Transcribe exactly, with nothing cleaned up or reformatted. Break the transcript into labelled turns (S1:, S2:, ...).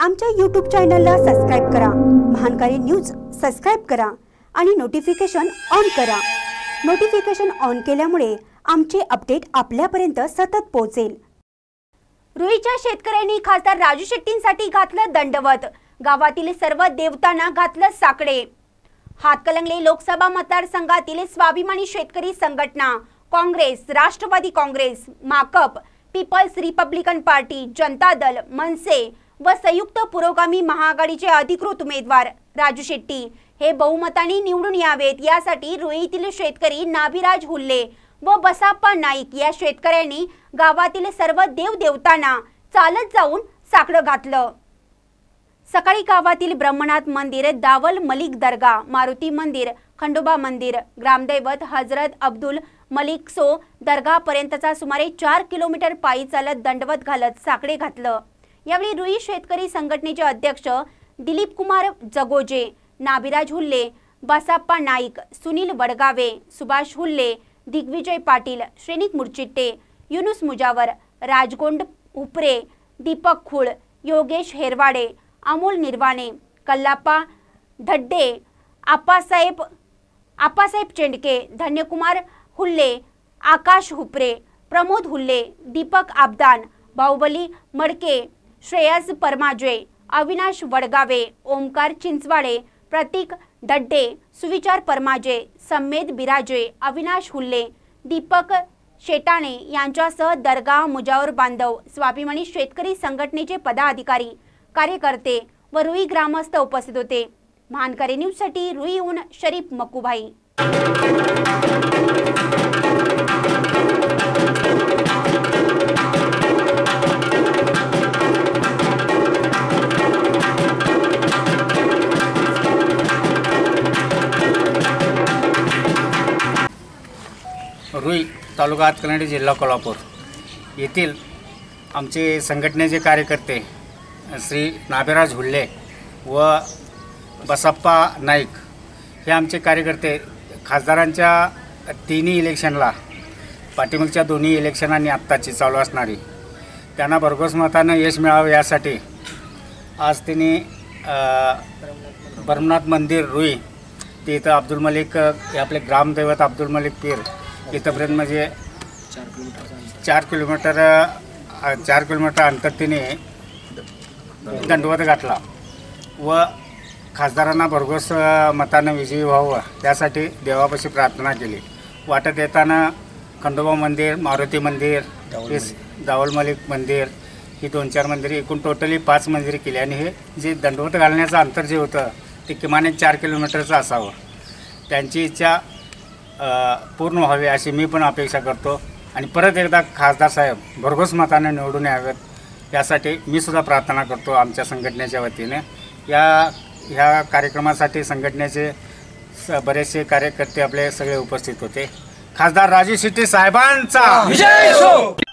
S1: आमच्या यूट्यूब चॅनलला सबस्क्राइब करा, महानकारी न्यूज सबस्क्राइब करा आणि नोटिफिकेशन ऑन करा। नोटिफिकेशन ऑन केल्यामुळे आमचे अपडेट आपल्यापर्यंत सतत पोहोचेल। रुईच्या शेतकऱ्यांनी खासदार राजू शेट्टींसाठी घातलं दंडवत, गावातील सर्व देवतांना घातलं साकडे। हातकणंगले लोकसभा मतदारसंघातील स्वाभिमानी शेतकरी संघटना, काँग्रेस, राष्ट्रवादी काँग्रेस, माकप, Peoples Republican Party, Janata Dal, मनसे व संयुक्त पुरोगामी महाआघाडीचे अधिकृत उमेदवार राजू शेट्टी हे बहुमताने निवडून यावेत यासाठी रुईतील शेतकरी नाभिराज हुल्ले व बसाप्पा नाईक या शेतकऱ्यांनी गावातील सर्व देवदेवतांना चालत जाऊन साकडं घातलं। सकाळी गावातील ब्रह्मनाथ मंदिर, दावल मलिक दर्गा, मारुती मंदिर, खंडोबा मंदिर, ग्रामदैवत हजरत अब्दुल मलिक सो दर्गा पर्यंतचा सुमारे चार किलोमीटर पायी चालत दंडवत घालत साकडे घातलं। यावेळी रुई शेतकरी संघटनेचे अध्यक्ष दिलीप कुमार जगोजे, नाभिराज हुल्ले, बसाप्पा नाईक, सुनील वडगावे, सुभाष हुल्ले, दिग्विजय पाटील, श्रेनिक मुरचिट्टे, युनुस मुजावर, राजगोंड उपरे, दीपक खुळ, योगेश हेरवाडे, अमोल निर्वाणे, कल्लाप्पा धड्डे, आप्पासाहेब आप्पासाहेब चेंडके, धन्यकुमार हुल्ले, आकाश हुपरे, प्रमोद हुल्ले, दीपक आबदान, बाहुबली मडके, श्रेयस परमाजे, अविनाश वडगावे, ओमकार चिंचवाडे, प्रतीक धड्डे, सुविचार परमाजे, सम्मेद बिराजे, अविनाश हुल्ले, दीपक शेटाणे यांच्यासह दर्गा मुजावर बांधव, स्वाभिमानी शेतकरी संघटनेचे पदाधिकारी, कार्यकर्ते व रुई ग्रामस्थ उपस्थित होते। महानकारी न्यूज साठी रुईहून शरीफ मक्कूभाई।
S2: रुई तालुका हातकणंगले जिल्हा कोल्हापूर येथील आमचे संघटनेचे कार्यकर्ते श्री नाभिराज हुल्ले व बसाप्पा नाईक हे आमचे कार्यकर्ते खासदारांच्या तिन्ही इलेक्शनला, पाठीमागच्या दोन्ही इलेक्शनांनी आत्ताची चालू असणारी त्यांना भरघोस मतानं यश मिळावं यासाठी आज त्यांनी ब्रह्मनाथ मंदिर रुई ते इथं अब्दुल मलिक हे आपले ग्रामदैवत अब्दुल मलिक पीर इथंपर्यंत म्हणजे चार किलोमीटर चार किलोमीटर अंतर तिने दंडवत घातला व खासदारांना भरघोस मतानं विजयी व्हावं त्यासाठी देवापाशी प्रार्थना केली। वाटत येताना खंडोबा मंदिर, मारुती मंदिर, दावल मलिक मंदिर ही दोन चार मंदिरे एकूण टोटली पाच मंदिरे केली आणि हे जे दंडवत घालण्याचं अंतर जे होतं ते किमान चार किलोमीटरचं असावं। त्यांची इच्छा पूर्ण व्हावी अशी मी पण अपेक्षा करतो आणि परत एकदा खासदार साहेब भरघोस मताने निवडून यावेत यासाठी मी सुद्धा प्रार्थना करतो आमच्या संघटनेच्या वतीने। या ह्या कार्यक्रमासाठी संघटनेचे बरेचसे कार्यकर्ते आपले सगळे उपस्थित होते। खासदार राजू शेट्टी साहेबांचा विजय असो।